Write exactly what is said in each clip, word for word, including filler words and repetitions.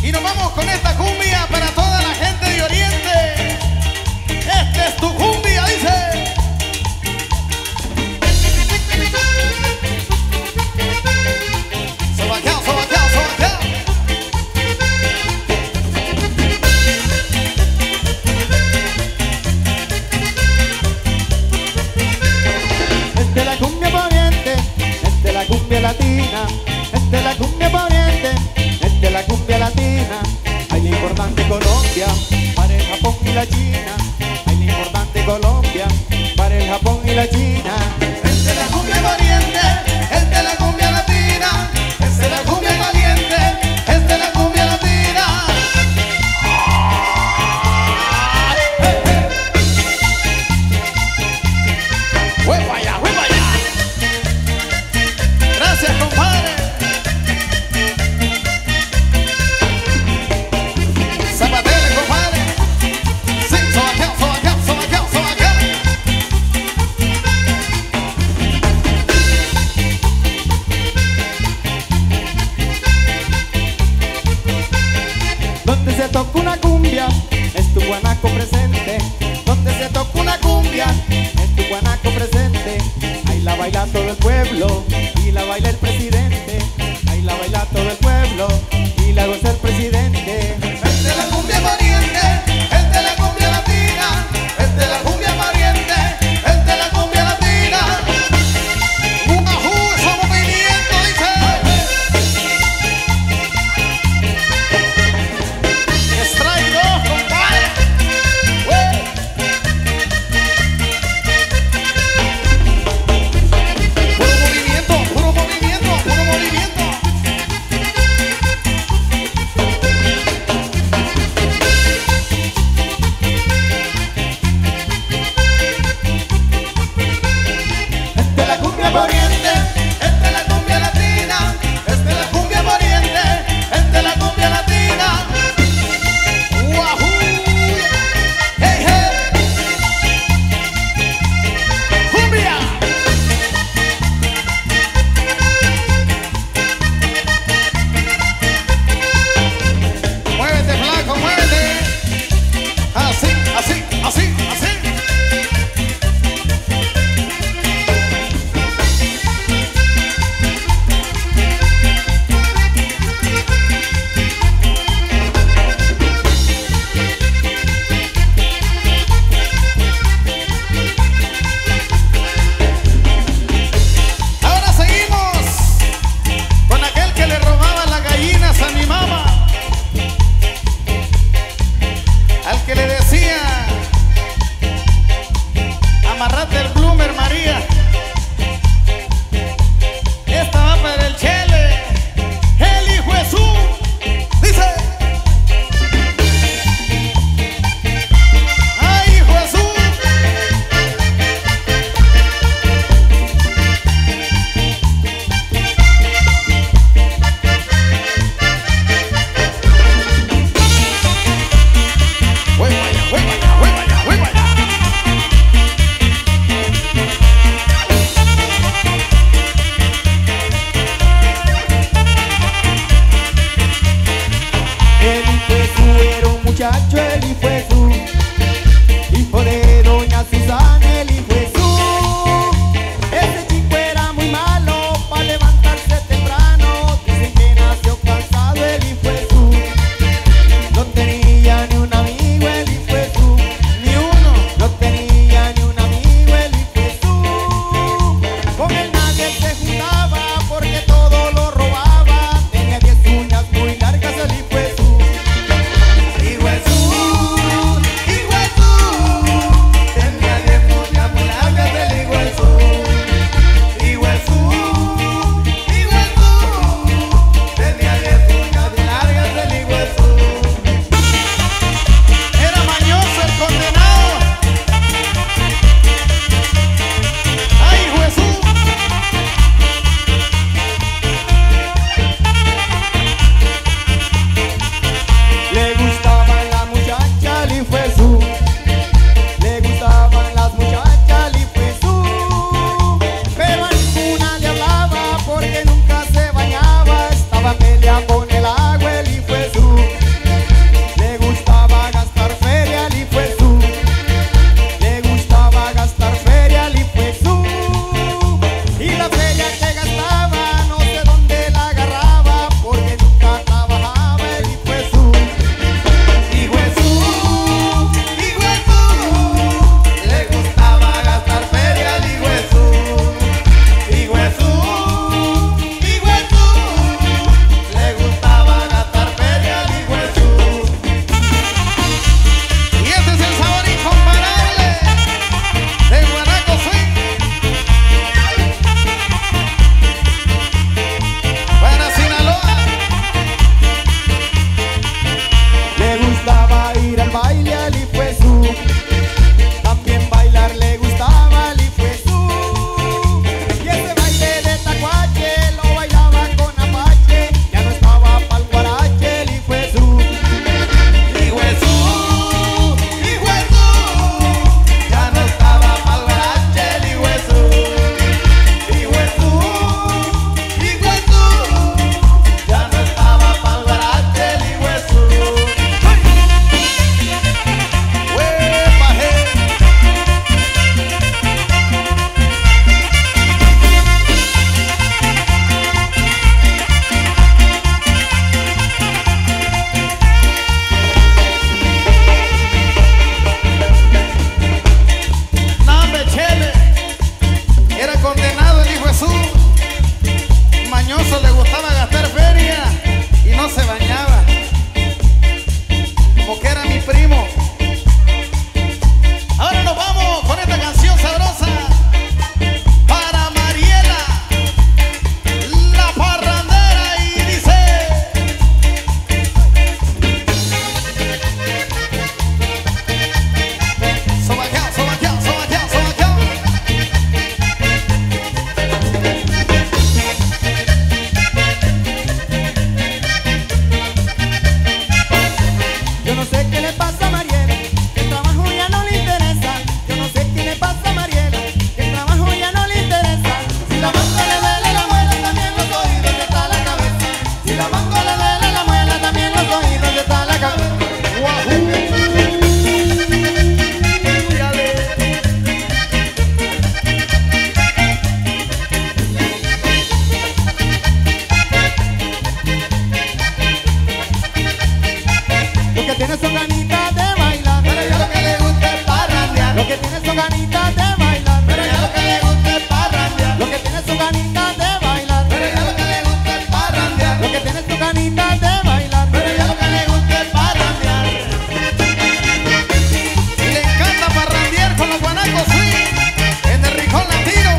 Y nos vamos con esta cumbia para toda la gente de Oriente. Este es tu cumbia, dice. Sobaqueado, sobaqueado, sobaqueado. Esta es la cumbia poniente, esta es la cumbia latina, esta es la cumbia poniente, esta es la cumbia latina. Hay la importante Colombia para el Japón y la China. Hay la importante Colombia para el Japón y la China. Esta es la cumbia poniente, esta es la cumbia latina, esta es la cumbia caliente, esta es la cumbia latina. ¡Fue para allá, fue para allá! Gracias, compadre. Zapatele, compadre. Sí, sobaqueado, sobaqueado, sobaqueado, sobaqueado. Donde se toca una cumbia, es tu guanaco presente. Donde se toca una cumbia, es tu guanaco presente. Ahí la baila todo el pueblo y la baila el presidente. Ahí la baila todo el pueblo y la goza el presidente. Esta es la cumbia pariente, esta es la cumbia latina, esta es la cumbia pariente, esta es la cumbia latina. Unajú, ese movimiento, dice. Strike dos, compadre. ¡Ué! Puro movimiento, puro movimiento, puro movimiento. Esta es la cumbia poniente, Esta es la cumbia latina, esta es la cumbia pariente, esta es la cumbia latina. ¡Uajú! ¡Hey, hey! ¡Cumbia! Muévete, flaco, muévete. Así, así, así, así. Ahora seguimos con aquel que le robaba las gallinas a mi mamá, al que le decía: amarrate el bloomer, María. Esta va para el Chele, el hijo Jesús, dice. ¡Ay, hijo Jesús! ¡Fue para allá, fue para allá, fue para allá, fue para allá! el Jesús era un muchacho, el hijo Jesús, hijo de doña Susana, el hijo Jesús. Ese chico era muy malo para levantarse temprano, dicen que nació cansado, el hijo Jesús. No tenía ni un amigo, el hijo Jesús, ni uno. No tenía ni un amigo, el hijo Jesús. Con él nadie se juntaba porque todo lo robaba. Tenía diez uñas muy largas, el hijo Jesús. ¡Hijo Jesús! que tiene son ganitas de bailar. Pero ya lo que le gusta es parrandear. Lo que tiene son ganitas de bailar. Pero ya lo que le gusta es parrandear. Lo que tiene son ganitas de bailar. Pero ya lo que le gusta es parrandear. Lo que tiene son ganitas de bailar. Pero ya lo que le gusta es parrandear. Y le encanta parrandear con los guanacos swing en el rincón latino.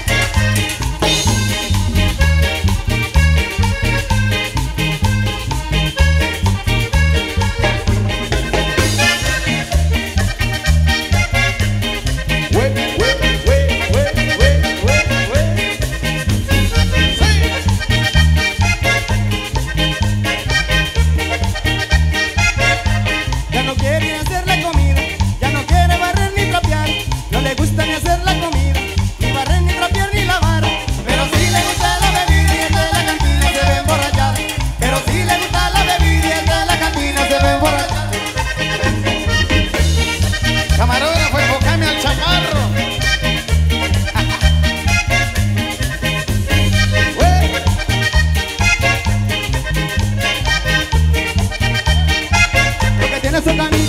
Güey, güey, güey, güey, güey, güey, güey. Sí. Ya no quiere ni hacer la comida, ya no quiere barrer ni trapear. No le gusta ni hacer la comida, ni barrer ni trapear ni lavar. Pero sí le gusta la bebida y el de la cantina se ve emborrachar. Pero sí le gusta la bebida y el de la cantina se ve emborrachar. Camarógrafo, enfócame al chaparro. Güey. Lo que tiene son ganitas